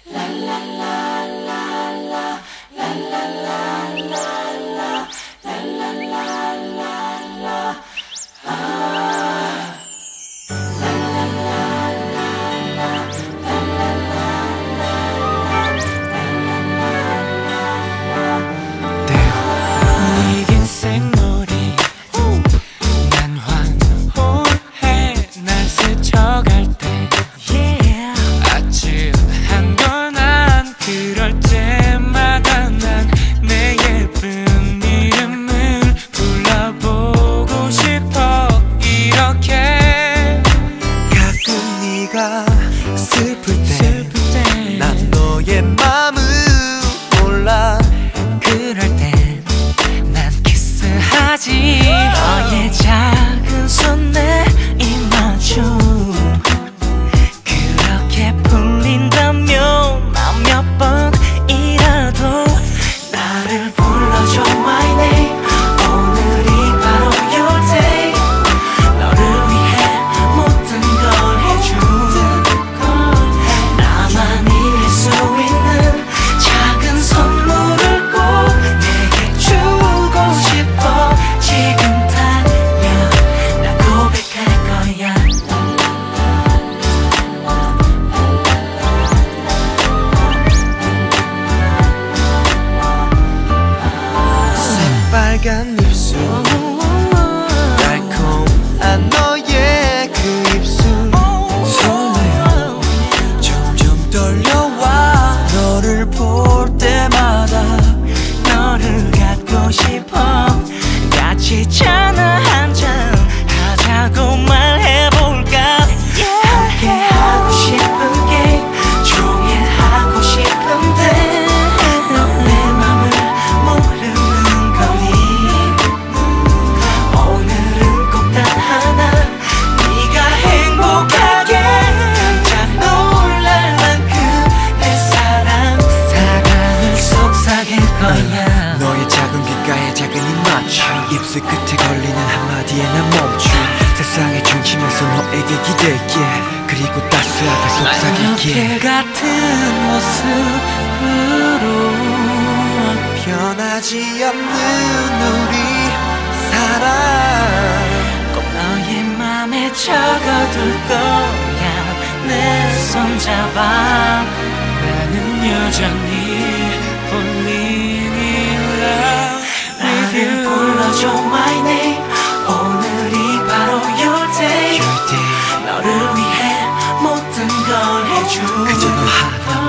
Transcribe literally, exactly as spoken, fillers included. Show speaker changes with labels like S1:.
S1: 네긴 생머리 난 hwangholhae 날 스쳐갈 때 ajjilhan 걸 난 그럴 때마다 난 내 예쁜 이름을 불러보고 싶어 이렇게.
S2: 가끔 네가 슬플 때 난 너의 맘을 몰라.
S1: 그럴 땐 난 키스하지.
S3: 너의 작은 손에 입맞춤 그렇게 풀린다면 난 몇 번이라도 나를 불러줘 my name. 오늘이 바로 your day. 너를 위해 모든 걸 해준 나만이 할 수 있는 작은 선물을 꼭 내게 주고 싶어. 지금 달려 나 고백할 거야.
S2: 새빨간 입술 달콤한 너의 그 입술 설레요. 점점 떨려와 너를 볼 때마다.
S3: 너를 갖고 싶어. 같이 차나 한잔 하자고 말해볼까. 함께 하고 싶은 게임 종일 하고 싶은데 너 내 맘을 모르는 거니. 오늘은 꼭 단 하나 네가 행복하게 깜짝 놀랄 만큼 내 사랑 사랑을 속삭일 거야.
S2: 너의 작은 귓가에 작은 입맞춤 입술 끝에 걸리는 한마디에 난 멈춤. 세상의 중심에서 너에게 기댈게. 그리고 따스하게 속삭일게.
S3: 이렇게 같은 모습으로
S2: 변하지 않는 우리 사랑.
S3: 꼭 너의 맘에 적어둘 거야. 내 손 잡아.
S1: 나는 여전히 falling in love with
S3: 나를
S1: you.
S3: 불러줘 my name. 오늘이 바로 your day. 너를 위해 모든 걸 해준
S2: 그저 너 하나